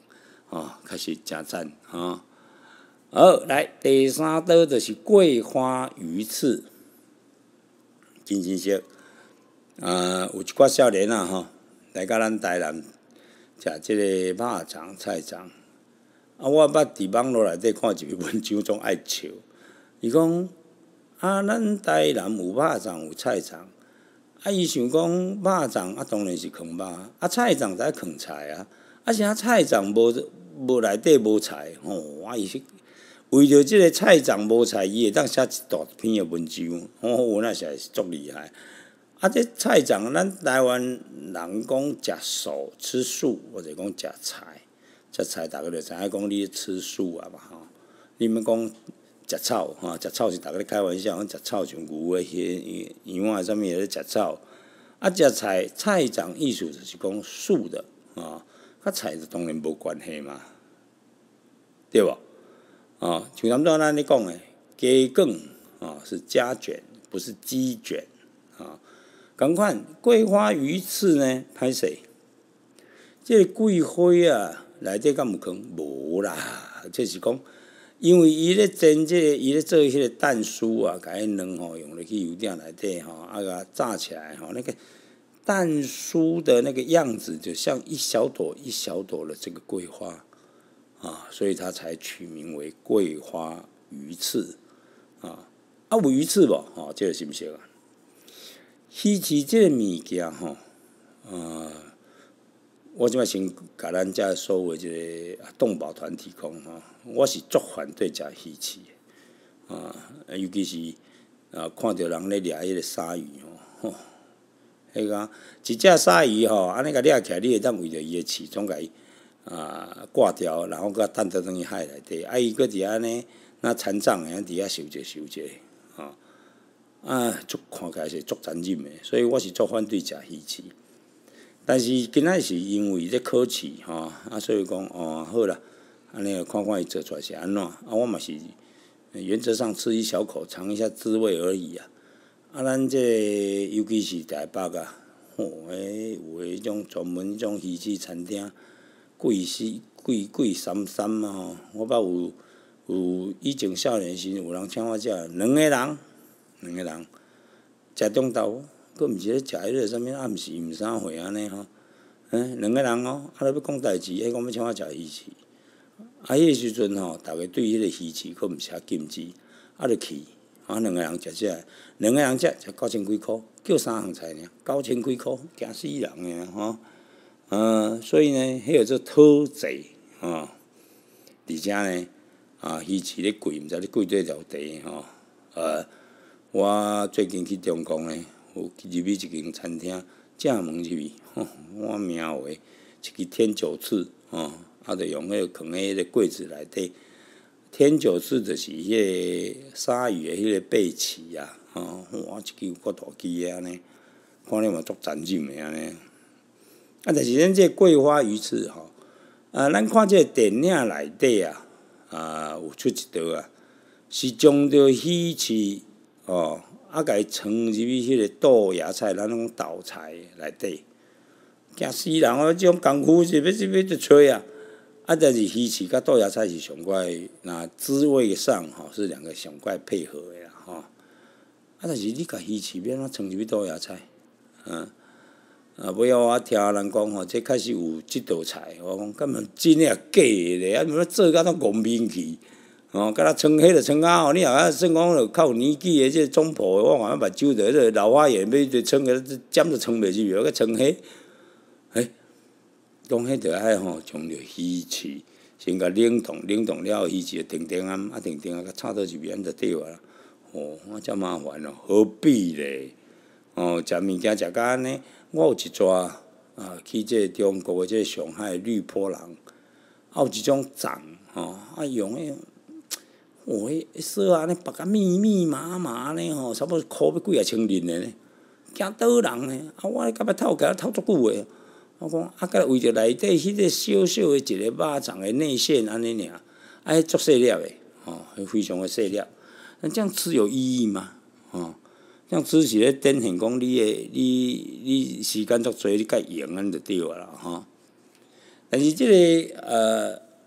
哦，确实真赞哦。好，来第三道就是桂花鱼翅，真新鲜。啊，有一寡少年啊吼，来甲咱台南食即个肉粽、菜粽。啊，我捌伫网络内底看一篇文章，总爱笑。伊讲啊，咱台南有肉粽有菜粽，啊，伊想讲肉粽啊，当然是藏肉，啊，菜粽才藏菜啊，啊，啥菜粽无无内底无菜吼，啊，伊是。为着即个菜粽无菜，伊会当写一大篇诶文章，哦，那实在是足厉害。啊，这菜粽，咱台湾人讲食素、吃素，或者讲食菜，食菜逐个就知影讲你吃素啊嘛吼。你们讲食草吼，食草是逐个咧开玩笑，讲食草像牛诶，迄羊啊，啥物咧食草。啊，食菜菜粽意思就是讲素的啊，甲菜当然无关系嘛，对无？哦，像咱咱咧讲诶，鸡卷啊是家卷，不是鸡卷啊。共款桂花鱼翅呢，歹势，即个桂花啊，内底敢有放？无啦，即是讲，因为伊咧煎即个，伊咧做迄个蛋酥啊，甲迄卵吼用入去油鼎内底吼，啊甲炸起来吼，那个蛋酥的那个样子，就像一小朵一小朵的这个桂花。啊，所以它才取名为桂花鱼翅啊。啊，有鱼翅无？吼、哦，这个是毋是啊？鱼翅这个物件吼，呃，我即摆先甲咱遮所有即个动保团体讲吼，我是足反对食鱼翅的啊，尤其是啊，看到人咧掠迄个鲨鱼吼，迄个一只鲨鱼吼，安尼甲掠起来，你会当为着伊的翅，总甲伊。啊，挂掉，然后佮蛋倒转去海内底，啊，伊搁伫安尼，那残障诶，伫遐受者受者，吼，啊，足看起来是足残忍诶，所以我是足反对食鱼翅。但是今仔是因为咧考试吼，啊，所以讲哦，好啦，安尼看看伊做出来是安怎，啊，我嘛是原则上吃一小口，尝一下滋味而已啊。啊，咱这尤其是台北啊，吼、哦，诶，有诶迄种专门迄种鱼翅餐厅。贵死贵贵三三嘛吼！我捌有有以前少年时有人请我食，两个人两个人食中昼，佫毋是咧食迄个啥物暗时毋啥货安尼吼，嗯，两个人哦，啊，咧要讲代志，迄讲要请我食鱼翅，啊，迄个时阵吼，逐个对迄个鱼翅佫毋是遐禁止，啊，就去，啊，两个人食食，两个人食食九千几箍，叫三项菜尔，九千几箍，惊死人诶吼！呃，所以呢，迄个做讨债吼，而且呢，啊，鱼翅咧贵，毋知咧贵多条地吼。呃，我最近去中国呢，有入去一间餐厅，正门入去，吼，我命话，一支天九翅，吼，啊，着用迄个放喺迄个柜子内底。天九翅就是迄个鲨鱼的迄个背鳍啊，吼，哇，一支有够大支诶安尼，看了嘛足残忍诶安尼。啊，但是咱这桂花鱼翅吼，啊，咱看这个电影内底啊，啊，有出一道啊，是将着鱼翅哦，啊，甲伊藏入去迄个豆芽菜，咱讲豆菜内底，惊死人哦！这种功夫是要是要着吹啊！啊，但是鱼翅甲豆芽菜是上怪，那滋味上吼是两个上怪配合的啦吼。啊，但是你甲鱼翅要安怎藏入去豆芽菜？嗯。啊，尾仔我听人讲吼，这开始有即道菜，我讲敢若真诶啊假诶咧，啊，要做甲那戆面去，吼，甲咱装迄着装啊吼，你若啊算讲着较有年纪诶，即个总铺诶，我看目睭着迄个老花眼，要着装个尖着装袂入去，要甲装迄，诶，讲迄着爱吼，将着鱼翅先甲冷冻，冷冻了后鱼翅就定定啊，啊定定啊，甲插倒入去安就对啊啦。哦，我遮麻烦哦，何必咧？哦，食物件食甲安尼。我有一撮啊，去即个中国诶，即个上海绿坡人，啊有一种粽吼，啊用迄，哦，迄说安尼白甲密密麻麻安尼吼，差不多箍要几啊千银诶呢，惊倒人呢？啊，我甲要偷甲偷足久诶，我讲啊，甲为着内底迄个小小诶一个肉粽诶内馅安尼尔，啊，迄足细粒诶，吼，迄非常诶细粒，那这样吃有意义吗？吼？这样吃是咧展现讲你诶，你你时间足侪，你甲用安就对啊啦吼。但是即、这个呃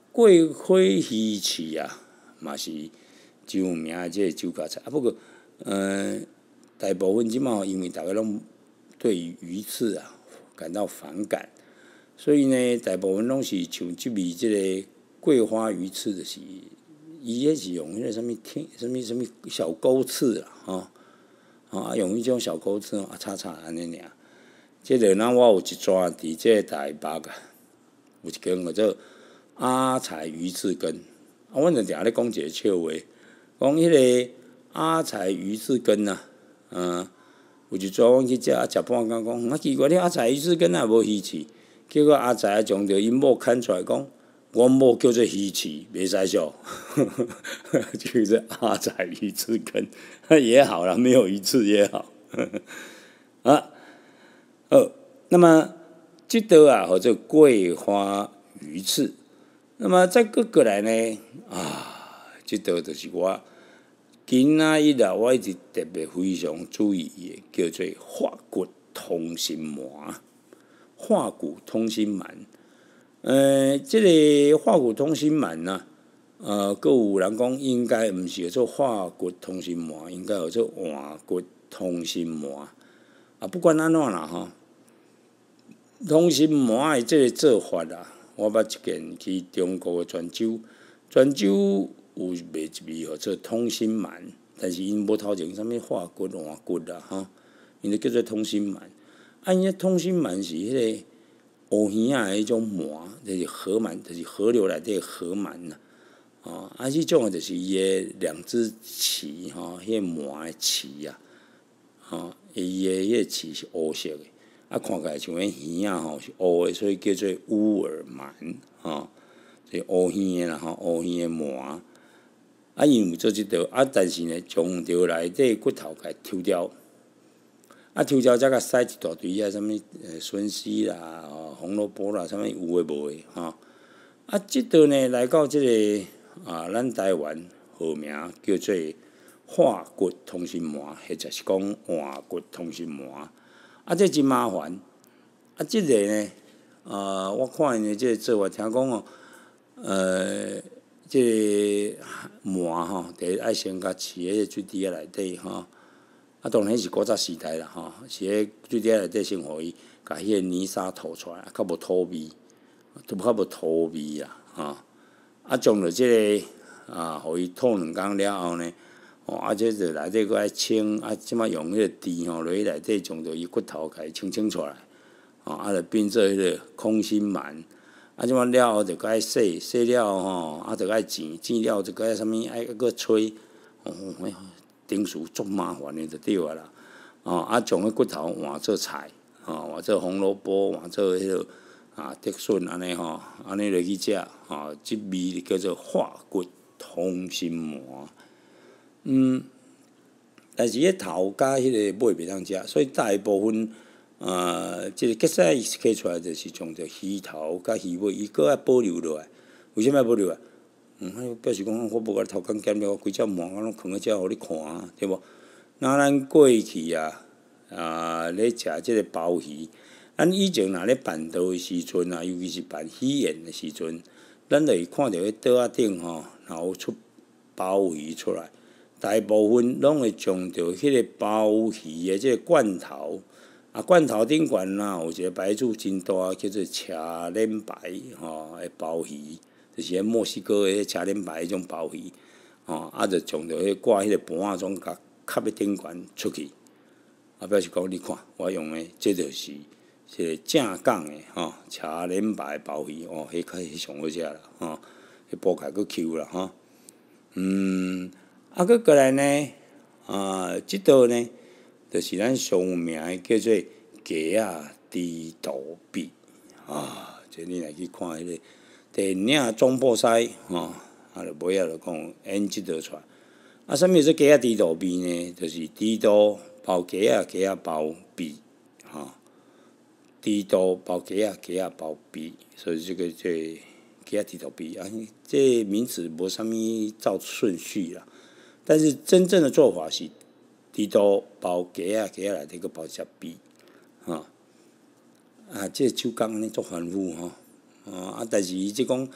桂花鱼翅啊，嘛是真有名的即个酒家菜。啊，不过，呃，大部分即马因为大家拢对于鱼翅啊感到反感，所以呢，大部分拢是像即味即个桂花鱼翅，就是伊迄是用迄个什物天什物什物小钩翅啦，吼、哦，啊用迄种小钩翅啊炒炒安尼尔。即个咱我有一撮伫即个台北啊，有一间叫做阿财鱼翅羹。啊，阮就定咧讲一个笑话，讲迄个阿财鱼翅羹啊，嗯，有一撮阮去食，啊食半工讲，啊奇怪，你阿财鱼翅羹也无鱼翅，结果阿财将着因某牵出来讲，阮某叫做鱼翅，袂使笑，就是阿财鱼翅羹也好啦，没有鱼翅也好，啊。呃，那么这道啊，或者桂花鱼翅，那么再过过来呢，啊，这道就是我今仔日啊，我一直特别非常注意的，叫做化骨通心丸。化骨通心丸，呃，这个化骨通心丸呢、啊，呃，各有人讲应该毋是叫做化骨通心丸，应该叫做换骨通心丸。啊，不管安怎啦吼。通心丸的即个做法啊，我捌一件去中国的泉州，泉州有卖一味叫做通心丸，但是因无头前啥物化骨换骨啦吼，因就叫做通心丸。啊，因通心丸是迄个乌鱼仔的迄种丸，就是河鳗，就是河流内底的河鳗啦。哦，啊，迄种就是伊的两只鳍吼，迄个丸的鳍啊，吼，伊的迄个鳍是乌色的。啊，看起来像迄鱼仔吼是乌的，所以叫做乌耳鳗吼，即乌鱼的啦吼，乌鱼的鳗。啊，因为做即道，啊，但是呢，从着内底骨头甲抽掉，啊，抽掉则甲洗一大堆啊，啥物呃笋丝啦、红萝卜啦，啥物有诶无诶吼。啊，即道呢来到即、这个啊，咱台湾号名叫做化骨通心丸，或者是讲换骨通心丸。啊，这真麻烦。啊，即、这个呢，呃，我看因的即个做法，听讲哦，呃，即、这个糜吼，第一爱先甲饲迄个水滴仔内底吼，啊，当然迄是古早时代啦吼，饲迄水滴仔内底先互伊，甲迄个泥沙吐出来，较无土味，都较无土味啦吼。啊，将着即、这个啊，互伊吐两工了后呢。哦，啊，这就内底佫爱清，啊，即摆用迄个箸吼，落去内底将着伊骨头甲伊清清出来，哦，啊，就变做迄个空心丸。啊，即摆了后就佫爱洗，洗了吼，啊，就爱煎，煎了就佫爱啥物，爱佫吹，哦，顶数足麻烦的就对啊啦。哦，啊，将迄骨头换做菜，哦，换做红萝卜，换做迄个啊竹笋安尼吼，安尼落去食，吼，即味叫做化骨通心丸。嗯，但是迄头甲迄个尾袂当食，所以大部分呃，即、这个决赛开出来就是从着鱼头甲鱼尾，伊佫爱保留落来。为什么要保留啊？嗯，表示讲我无甲头壳减了，规只糜我拢放喺遮互你看啊，对无？那咱过去啊，啊咧食即个鲍鱼，咱以前若咧办桌的时阵啊，尤其是办喜宴的时阵，咱就会看到迄桌仔顶吼，然后出鲍鱼出来。大部分拢会将着迄个鲍鱼的即个罐头，啊罐头顶悬啦有一个牌子真大，叫做车轮牌吼的鲍鱼，就是迄墨西哥的车轮牌迄种鲍鱼，吼啊，就将着迄挂迄个盘仔种甲卡喺顶悬出去，啊表示讲你看我用的，这就是一个正港的吼车轮牌鲍鱼哦，迄较迄上好食啦吼，迄剥开佫 Q 啦吼，嗯。啊，佫过来呢，啊，即道呢，就是咱上有名的叫做鸡仔猪肚皮啊。即你来去看迄个电影《总部赛》吼，啊，就尾仔就讲演即道出来。啊，啥物说鸡仔猪肚皮呢？就是猪肚包鸡仔，鸡仔包皮，吼，猪肚包鸡仔，鸡仔包皮，所以这个这鸡仔猪肚皮啊，这名词无啥物照顺序啦。但是真正的做法是，猪肚包鸡仔，鸡仔内底佫包一只皮，吼啊，这手工安尼足繁复吼，啊，但是伊即讲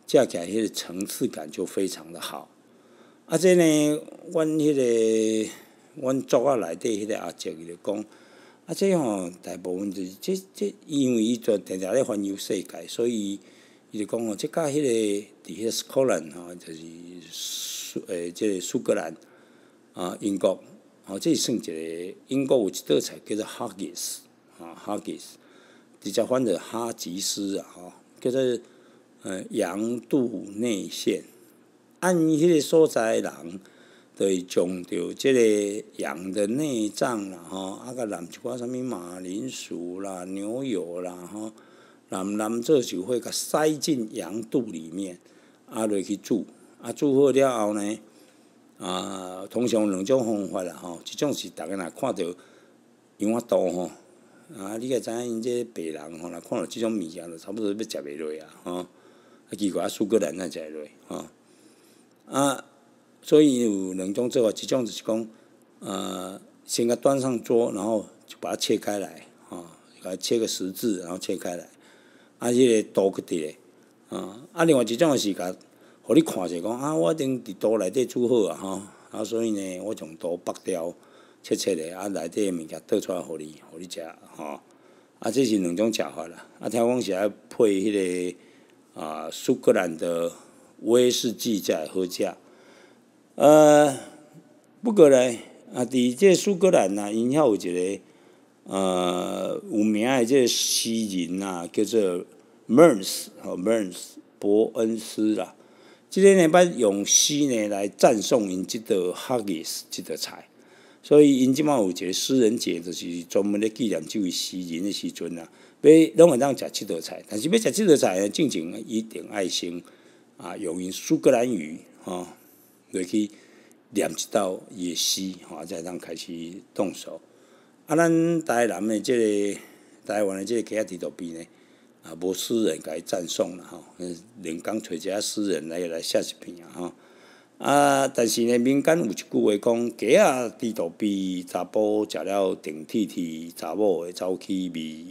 食起来迄个层次感就非常的好。啊，这呢，阮迄、那个阮族仔内底迄个阿叔伊就讲，啊，这吼大部分就是这这，因为伊就定定咧环游世界，所以伊就讲哦，这甲迄、那个伫迄个 Scotland 吼，就是苏诶，即、这个苏格兰啊，英国。哦，这算一个英国有一道菜叫做 haggis， 啊 haggis， 直接翻做哈吉斯啊，吼，叫做呃羊肚内馅。按迄个所在的人，就会将着即个羊的内脏啦，吼，啊，甲淋一寡啥物马铃薯啦、牛油啦，吼，淋淋做就会甲塞进羊肚里面，啊，落去煮，啊，煮好了后呢。啊，通常有两种方法啦，吼，一种是逐个若看到羊仔肚吼，啊，你也知影因这白人吼，若看到即种物件，就差不多要食袂落啊，吼，啊，奇怪啊，苏格兰才食会落，吼，啊，所以有两种做法，一种就是讲，呃，先甲端上桌，然后就把它切开来，吼，把它切个十字，然后切开来，啊，迄、那个肚去伫咧，啊，啊，另外一种是甲。互你看者讲啊，我已经伫肚内底煮好啊，吼，啊，所以呢，我将肚剥掉，切切咧，啊，内底诶物件倒出来互你，互你食，吼，啊，这是两种食法啦。啊，听讲是爱配迄、那个啊苏格兰的威士忌才会好食。呃，不过呢，啊，伫这苏格兰啊，因遐有一个呃有名诶这个诗人啊，叫做 Burns， 吼 Burns 伯恩斯啦。即个呢，捌用诗呢来赞颂因即道 haggis 即道菜，所以因即摆有一个诗人节，就是专门咧纪念即位诗人的时阵啊，要拢会当食即道菜。但是要食即道菜呢，进前一定爱先啊用因苏格兰语吼落去念一道伊的诗，吼，才会当开始动手。啊，咱台南的即、这个台湾的即个鸡仔猪肚皮呢？啊，无诗人甲伊赞颂啦吼，连讲找一下诗人来来写一篇啊吼。啊，但是呢，民间有一句话讲，鸡仔猪肚皮，查甫食了定铁铁，查某会走去味。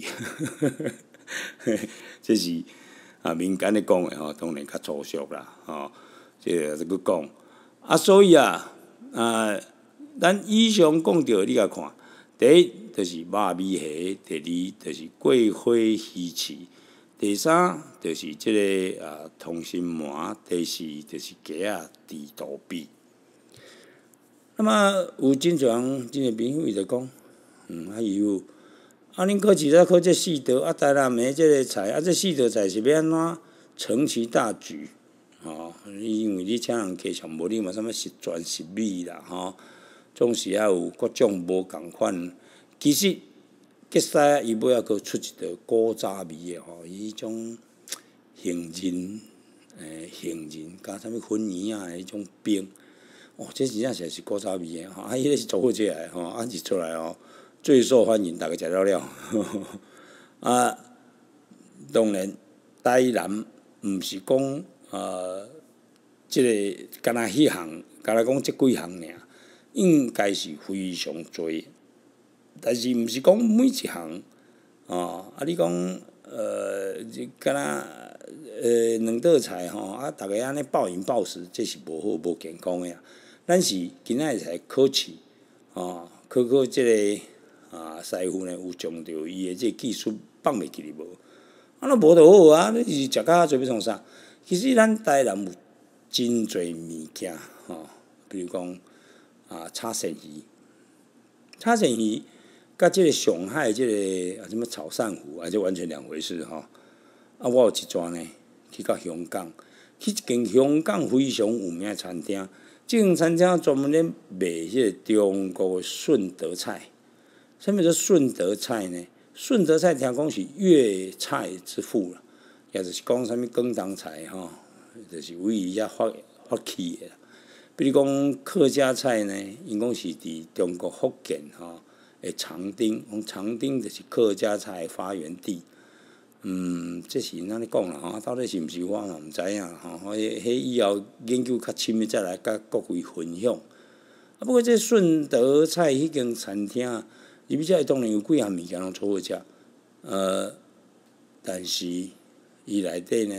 这是啊民间咧讲诶吼，当然较粗俗啦吼。即个是去讲啊，所以啊啊，咱以上讲着，你甲看，第一就是肉米虾，第二就是过火鱼翅。第三就是即、这个啊通心麻，第四就是鸡仔猪肚皮。那么有真侪人真侪朋友伊就讲，嗯，啊有，啊恁考试才考这四道，啊台南的即个菜，啊这四道菜是要安怎成其大举？吼、哦，因为你请人家上无你嘛，啥物十全十美啦，吼、哦，总是要有各种无共款。其实。结使伊尾仔佫出一道古早味诶吼，伊迄种杏仁诶杏仁加啥物粉圆啊，迄种冰，哦，这真正是是古早味诶吼，啊，迄个是做好食诶吼，啊，一出来吼最受欢迎，逐个食了了。啊，当然台南毋是讲呃，即、这个干若迄项，干若讲即几项尔，应该是非常多。但是毋是讲每一项，哦，啊，你讲呃，敢若呃两道菜吼，啊，逐个安尼暴饮暴食，这是无好无健康诶啊。咱是今仔日才考试，哦，考考即、这个啊师傅呢，有将着伊诶即技术放袂记哩无？啊，那无就好啊，你是食甲做要创啥？其实咱台南有真侪物件，吼、哦，比如讲啊，炒鳝鱼，炒鳝鱼。甲即个上海即、这个啊什么炒鳝糊啊，这完全两回事吼。啊，我有一转呢，去到香港，去一间香港非常有名的餐厅。即间餐厅专门咧卖迄个中国的顺德菜。什么叫顺德菜呢？顺德菜听讲是粤菜之父啦，也就是讲啥物广东菜吼，就是为伊遐发发起的啦。比如讲客家菜呢，因讲是伫中国福建吼。诶，长汀，讲长汀就是客家菜发源地。嗯，这是安尼讲啦吼，到底是毋是我嘛毋知影吼。迄迄以后研究较深诶，再来甲各位分享。啊，不过这顺德菜迄间餐厅，入去遮当然有几项物件拢做好食。呃，但是伊内底呢，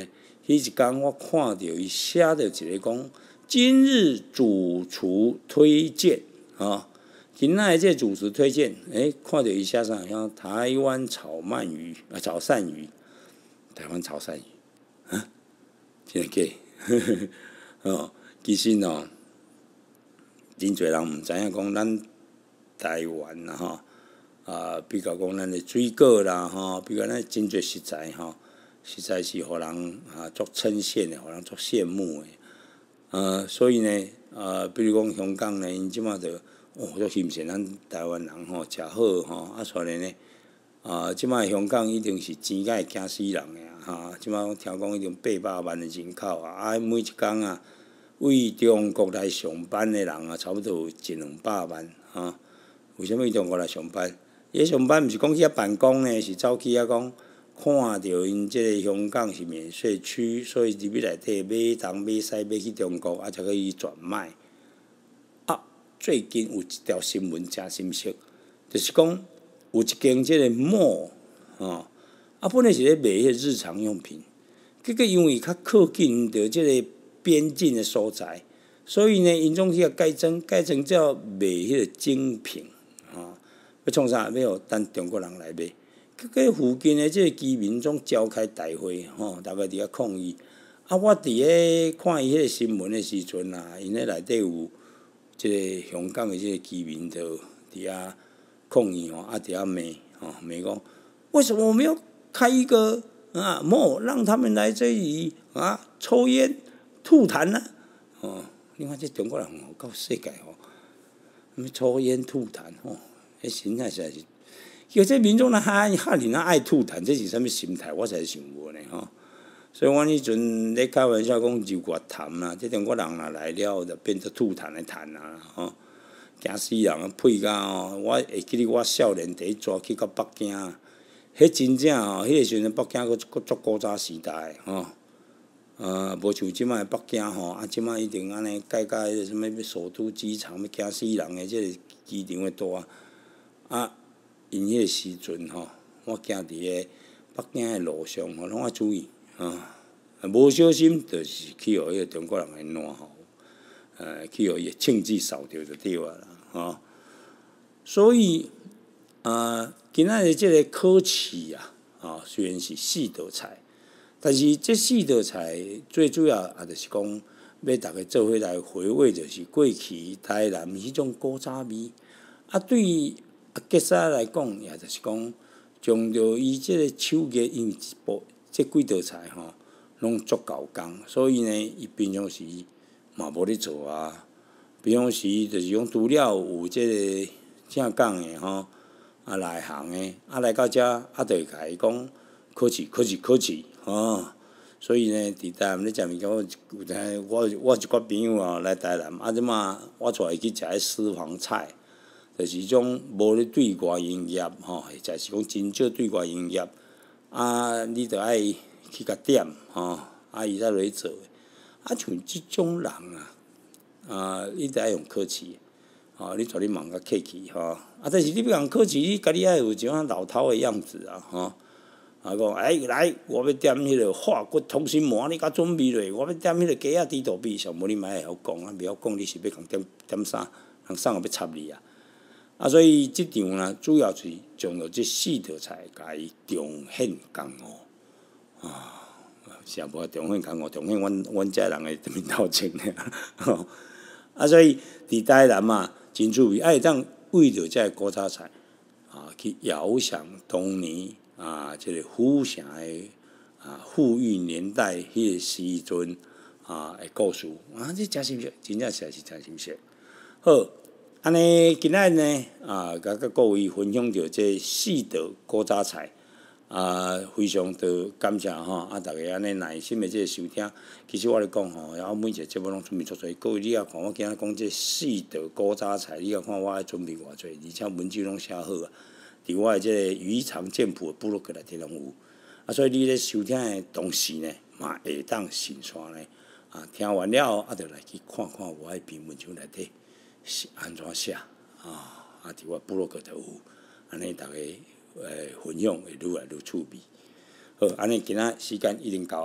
迄一天我看到伊写着一个讲，今日主厨推荐啊，今仔这主厨推荐，诶、欸，看到伊写啥？像台湾炒鳗鱼啊，炒鳝鱼，台湾炒鳝鱼，啊，真诶假？哦，其实哦，真侪人毋知影讲咱台湾啦吼。啊，比较讲咱的水果啦，吼，比较咱真侪食材吼，实在是互人啊足称羡的，互人足羡慕的。呃，所以呢，呃，比如讲香港呢，因即马着哦，足欣赏咱台湾人吼，食好吼，啊，所以呢，啊，即马香港一定是钱甲会惊死人的啊！哈，即马我听讲已经八百万的人口啊，啊，每一工啊，为中国来上班的人啊，差不多有一两百万啊。为什么为中国来上班？伊上班毋是讲去遐办公呢，是走去遐讲看着因即个香港是免税区，所以入去内底买东买西买去中国，啊才可以转卖。啊，最近有一条新闻真新鲜，就是讲有一间即个 mall 吼，啊本来是咧卖迄个日常用品，结果因为较靠近着即个边境的所在，所以呢，因总去甲改装，改装之后卖迄个精品。要创啥？要等中国人来买。结果附近的即个居民总召开大会，吼，大家伫遐抗议。啊，我伫咧看伊迄个新闻的时阵啊，因咧内底有即个香港的即个居民就伫遐抗议吼，啊伫遐骂吼，骂讲为什么我们要开一个啊 mall 让他们来这里啊抽烟吐痰呢？哦，你看这中国人吼，到世界吼，抽烟吐痰吼。迄心态实在是，叫这民众呢哈哈人啊爱吐痰，这是啥物心态？我才想无呢吼。所以我迄阵咧开玩笑讲肉月痰啦，这中国人若来了，就变做吐痰的痰啊吼，惊死人啊！屁甲吼，我会记得我少年第一抓去到北京，迄真正吼，迄个时阵北京佫佫足古早时代吼，呃，无像即摆北京吼，啊，即摆一定安尼改改迄个什物首都机场，要惊死人的，即个机场要大。啊，因迄个时阵吼，我行伫个北京的路上吼，拢爱注意啊，无小心就是去互迄个中国人来烂吼，呃，去互伊枪支扫着就对啊啦，吼。所以啊，今仔日即个考试啊，啊，虽然是四道菜，但是这四道菜最主要也就是讲，要逐个做伙来回味，就是过去台南迄种古早味啊，对。啊，结束来讲，也就是讲，将着伊即个手艺，因为一部即几道菜吼，拢足够工，所以呢，伊平常时嘛无咧做啊。平常时就是讲除了有即个正讲诶吼，啊内行诶，啊来到遮啊，就会甲伊讲考试、考试、考试吼。所以呢，伫台南咧食物件，我有听我我一寡朋友啊来台南，啊即马我带伊去食迄私房菜。就是种无咧对外营业吼，或者是讲真少对外营业，啊，你着爱去甲点吼，啊，伊才落去做。啊，像即种人啊，啊，你着爱用客气，吼，你带你问较客气吼，啊，但是你要用客气，你家己爱有一种老头的样子啊，吼，啊，讲哎来，我要点迄个化骨通心丸，你甲准备落，我要点迄个鸡仔猪肚皮，上无你莫会晓讲啊，袂晓讲你是要共点点啥，人送也要插你啊。啊，所以即场呢，主要是将着即四道菜，甲伊重现江湖啊，是啊，无重现江湖，重现阮阮遮人诶面头前尔吼。啊，所以伫台南嘛，真趣味，爱当为着遮古早菜啊，去遥想当年啊，即、这个府城诶啊富裕年代迄个时阵啊诶故事啊，这真新鲜，真正实在是真新鲜。好。安尼今仔呢啊，甲甲各位分享着这四道古早菜啊，非常的感谢吼啊！大家安尼耐心的这个收听。其实我咧讲吼，然后每一个节目拢准备足侪，各位你也看我今仔讲这四道古早菜，你也看我爱准备偌侪，而且文字拢写好啊。伫我的这个鱼肠剑谱的部落格内底拢有啊，所以你咧收听的同时呢，嘛会当顺续呢啊，听完了啊，就来去看看我的篇文章内底。是安怎写啊？啊，伫我部落格就有，安尼大家诶分享会愈来愈趣味。好，安尼今仔时间已经到啊，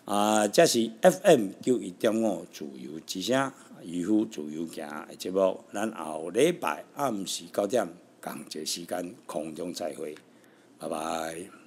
啊，这是 F M 九一点五自由之声，渔夫自由行的节目。咱后礼拜暗时九点同一时间空中再会，拜拜。